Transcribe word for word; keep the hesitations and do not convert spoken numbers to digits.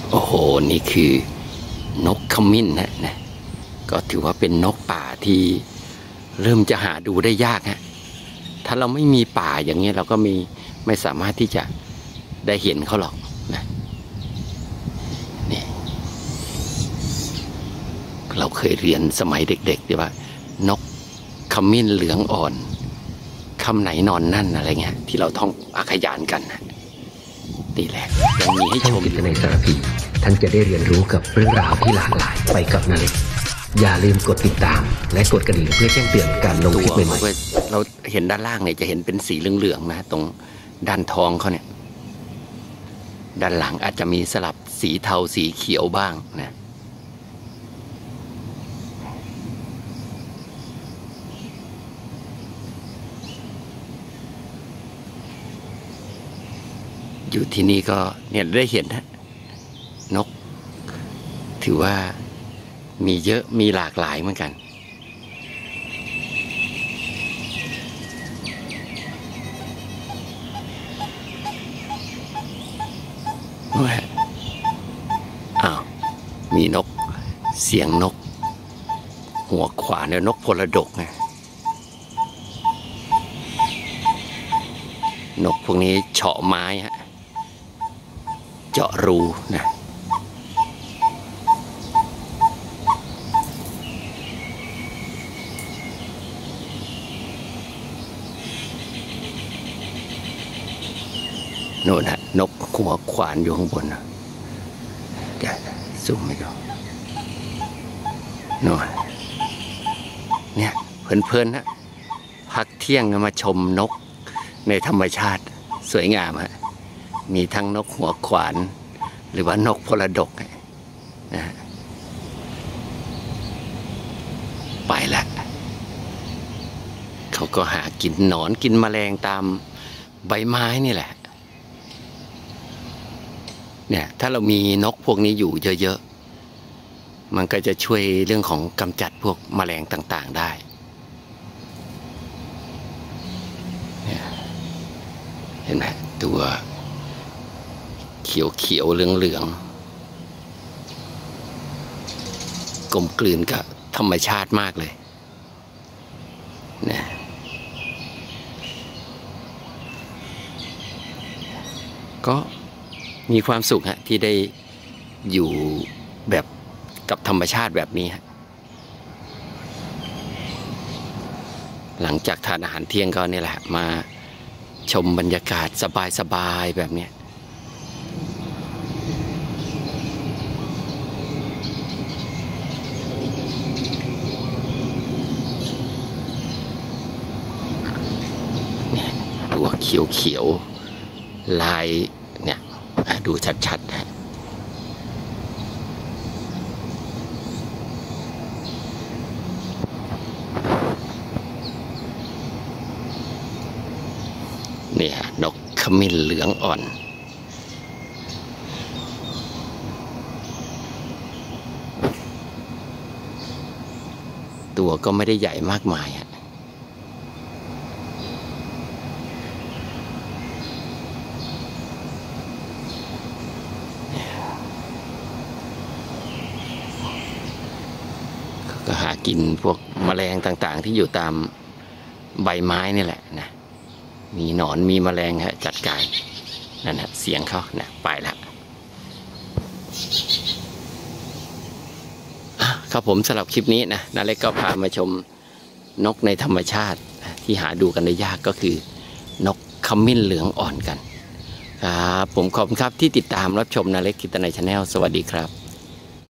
โอ้โหนี่คือนกขมิ้นนะนะก็ถือว่าเป็นนกป่าที่เริ่มจะหาดูได้ยากฮะถ้าเราไม่มีป่าอย่างนี้เราก็มีไม่สามารถที่จะได้เห็นเขาหรอกนะนี่เราเคยเรียนสมัยเด็กๆที่ว่านกขมิ้นเหลืองอ่อนคำไหนนอนนั่นอะไรเงี้ยที่เราท่องอาขยานกันนะนี่แหละยังมีให้ชมในสารพีท่านจะได้เรียนรู้กับเรื่องราวที่หลากหลายไปกับนาเล็กอย่าลืมกดติดตามและกดกระดิ่งเพื่อแจ้งเตือนการลงคลิปใหม่ๆเราเห็นด้านล่างเนี่ยจะเห็นเป็นสีเหลืองๆนะตรงด้านท้องเขาเนี่ยด้านหลังอาจจะมีสลับสีเทาสีเขียวบ้างนะอยู่ที่นี่ก็เนี่ยได้เห็นนะนกถือว่ามีเยอะมีหลากหลายเหมือนกันอ้าวมีนกเสียงนกหัวขวานเนี่ยนกพลดกไงนกพวกนี้เฉาะไม้ฮะเจาะรูนะโน่นฮะนกหัวขวานอยู่ข้างบนนะเดี๋ยวซูมให้ดูโน่นเนี่ยเพลินๆนะพักเที่ยงมาชมนกในธรรมชาติสวยงามฮะมีทั้งนกหัวขวานหรือว่านกพลดกนะไปละเขาก็หากินหนอนกินแมลงตามใบไม้นี่แหละเนี่ยถ้าเรามีนกพวกนี้อยู่เยอะๆมันก็จะช่วยเรื่องของกำจัดพวกแมลงต่างๆได้เนี่ยเห็นไหมตัวเขียวเขียวเหลืองเหลืองกลมกลืนกับธรรมชาติมากเลยนะก็มีความสุขฮะที่ได้อยู่แบบกับธรรมชาติแบบนี้ฮะหลังจากทานอาหารเที่ยงก็นี่แหละมาชมบรรยากาศสบายๆแบบนี้ตัวเขียวๆลายเนี่ยดูชัดๆนะนี่ฮะนกขมิ้นเหลืองอ่อนตัวก็ไม่ได้ใหญ่มากมายฮะก็หากินพวกแมลงต่างๆที่อยู่ตามใบไม้นี่แหละนะมีหนอนมีแมลงฮะจัดการนั่นฮะเสียงเขานะไปละครับผมสำหรับคลิปนี้นะนาเล็กก็พามาชมนกในธรรมชาติที่หาดูกันได้ยากก็คือนกขมิ้นเหลืองอ่อนกันครับผมขอบคุณครับที่ติดตามรับชมนาเล็กกิตนัยชาแนลสวัสดีครับ